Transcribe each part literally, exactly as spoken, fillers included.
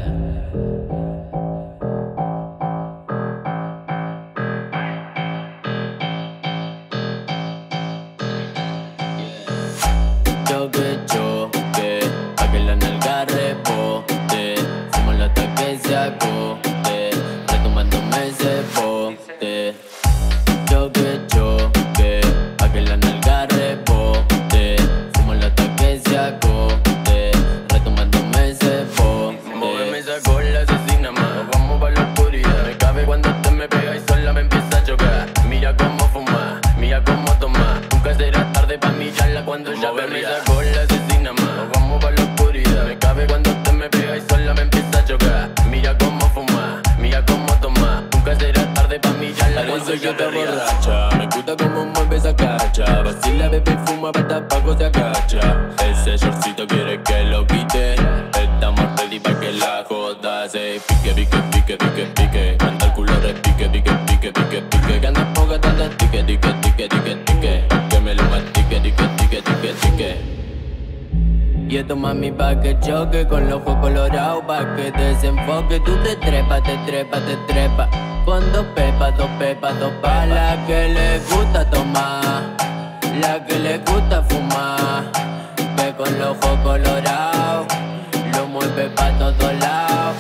Choque, choque, pa' que la nalga rebote. Fumo la hasta que se agote, retomándome ese bote. Choque, choque, pa' que la nalga rebote. Fumo la hasta que se agote, retomándome ese bote. Móveme esa cola asesina más, nos vamos pa' la oscuridad. Me cabe cuando te me pega y sola me empieza a chocar. Mira cómo fuma, mira cómo toma. Nunca será tarde pa' mirarla cuando ya me esa cola asesina más, nos vamos pa' la oscuridad. Me cabe cuando te me pega y sola me empieza a chocar. Mira cómo fuma, mira cómo toma. Nunca será tarde pa' mirarla cuando Parece ya que me te ría. borracha, me gusta cómo mueve esa cacha. Vacila, bebe y fuma, verdad, pago se agacha. Ese shortcito quiere que lo quite. Estamos ready pa' que la joda se pique, pique, pique, pique, pique. Canta el culo repique, pique, pique, pique, pique. Que anda poca tanta tique, tique, tique, tique, tique. Pa' que me lo mastique, tique, tique, tique, tique. Y esto mami pa' que choque con los ojos colorados, pa' que desenfoque. Tú te trepas, te trepas, te trepas. Con dos pepas, dos pepas, dos pa' la que le gusta tomar, la que le gusta fumar. Que con los ojos colorados lo mueve pa' todos lados.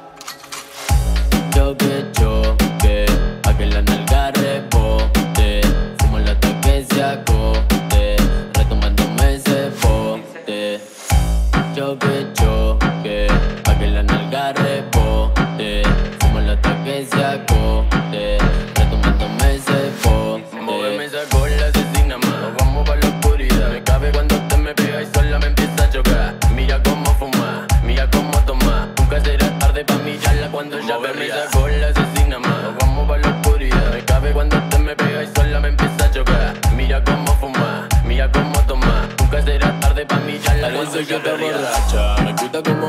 Choque, choque, pa' que la nalga rebote. Fumo la hasta que se agote, retomándome ese bote. Choque, choque, pa' que la nalga rebote. Fumo la hasta que se agote, retomándome ese bote. Móveme esa cola asesina más, nos vamos pa' la oscuridad. Me cabe cuando te me pega y sola me empieza a chocar. Mira cómo fuma, mira cómo toma. Nunca será tarde pa' mirarla cuando ya me ría. Esa cola asesina más, nos vamos pa' la oscuridad. Me cabe cuando te me pega y sola me empieza a chocar. Mira cómo fuma, mira cómo toma. Nunca será tarde pa' mirarla cuando Parece que ya te me ría. borracha, me gusta cómo